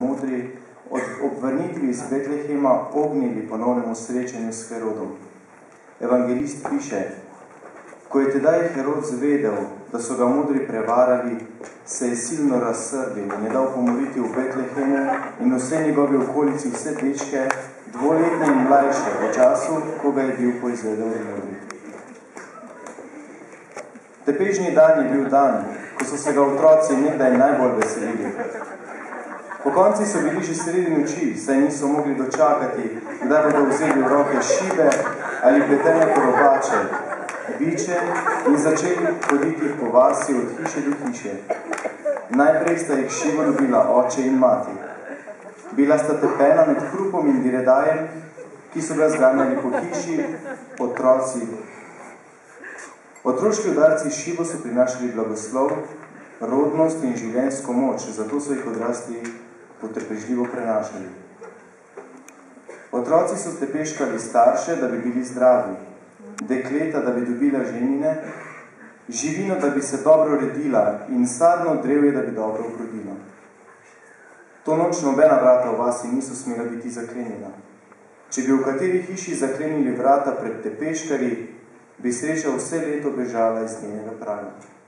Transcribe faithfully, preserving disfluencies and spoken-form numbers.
modri od obvrnitvi iz Betlehema ognili ponovnemu srečanju s Herodom. Evangelist piše: ko je tedaj Herod zvedel, da so ga modri prevarali, se je silno razsrdil in je dal pomoriti v Betlehemu in vse njegovi okolici vse dečke, dvoletne in mlajše, v času, ko ga je bil poizvedel modri. Tepežni dan je bil dan, ko so se ga otroci nekdaj najbolj veselili. Po konci so bili že sredi noči, saj niso mogli dočakati, kdaj bodo vzeli v roke šibe ali pletene korobače, biče in začeli hoditi po vasi od hiše do hiše. Najprej sta jih šibo dobila oče in mati. Bila sta tepena med hrupom in diredajem, ki so ga zganjali po hiši, otroci. Otroški udarci šibo so prinašali blagoslov, rodnost in življenjsko moč, zato so jih odrasli potrpežljivo prenašali. Otroci so tepeškali starše, da bi bili zdravi, dekleta, da bi dobila ženine, živino, da bi se dobro redila in sadno drevje, da bi dobro obrodila. To noč nobena vrata v vasi niso smela biti zaklenjena. Če bi v kateri hiši zaklenili vrata pred tepeškari, bi sreča vse leto bežala iz njenega praga.